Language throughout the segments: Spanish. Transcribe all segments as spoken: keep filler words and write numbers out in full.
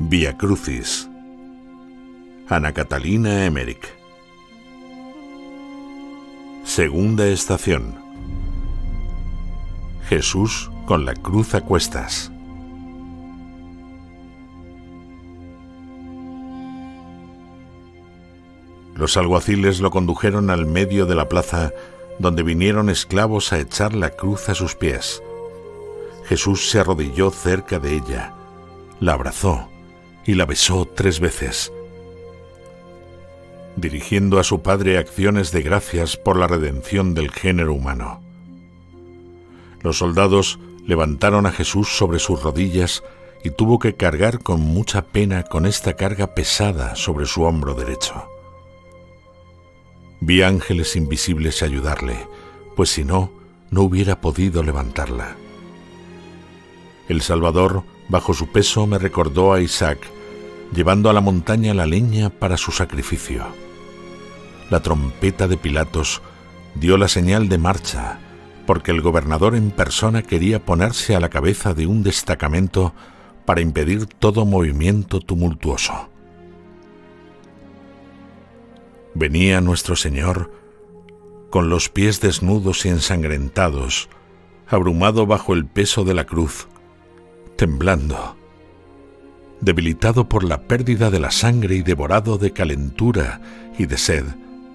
Vía Crucis. Ana Catalina Emmerich. Segunda estación. Jesús con la cruz a cuestas. Los alguaciles lo condujeron al medio de la plaza, donde vinieron esclavos a echar la cruz a sus pies. Jesús se arrodilló cerca de ella, la abrazó y la besó tres veces, dirigiendo a su Padre acciones de gracias por la redención del género humano. Los soldados levantaron a Jesús sobre sus rodillas y tuvo que cargar con mucha pena con esta carga pesada sobre su hombro derecho. Vi ángeles invisibles ayudarle, pues si no, no hubiera podido levantarla. El Salvador, bajo su peso, me recordó a Isaac, llevando a la montaña la leña para su sacrificio. La trompeta de Pilatos dio la señal de marcha, porque el gobernador en persona quería ponerse a la cabeza de un destacamento para impedir todo movimiento tumultuoso. Venía nuestro Señor con los pies desnudos y ensangrentados, abrumado bajo el peso de la cruz, temblando, debilitado por la pérdida de la sangre y devorado de calentura y de sed.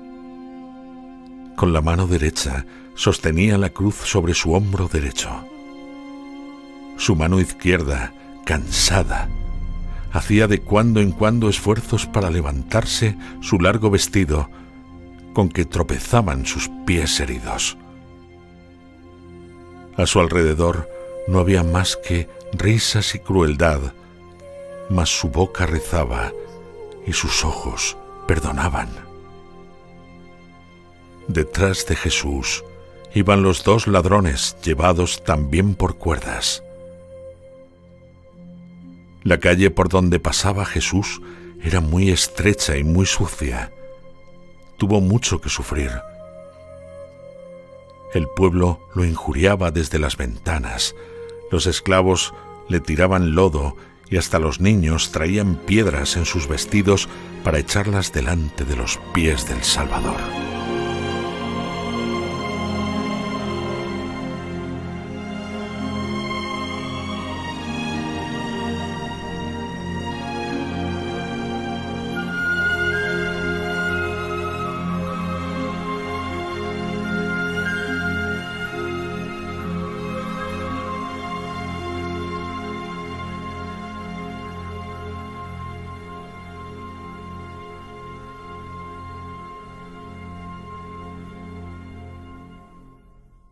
Con la mano derecha sostenía la cruz sobre su hombro derecho. Su mano izquierda, cansada, hacía de cuando en cuando esfuerzos para levantarse su largo vestido, con que tropezaban sus pies heridos. A su alrededor no había más que risas y crueldad, mas su boca rezaba y sus ojos perdonaban. Detrás de Jesús iban los dos ladrones llevados también por cuerdas. La calle por donde pasaba Jesús era muy estrecha y muy sucia. Tuvo mucho que sufrir. El pueblo lo injuriaba desde las ventanas, los esclavos le tiraban lodo y hasta los niños traían piedras en sus vestidos para echarlas delante de los pies del Salvador.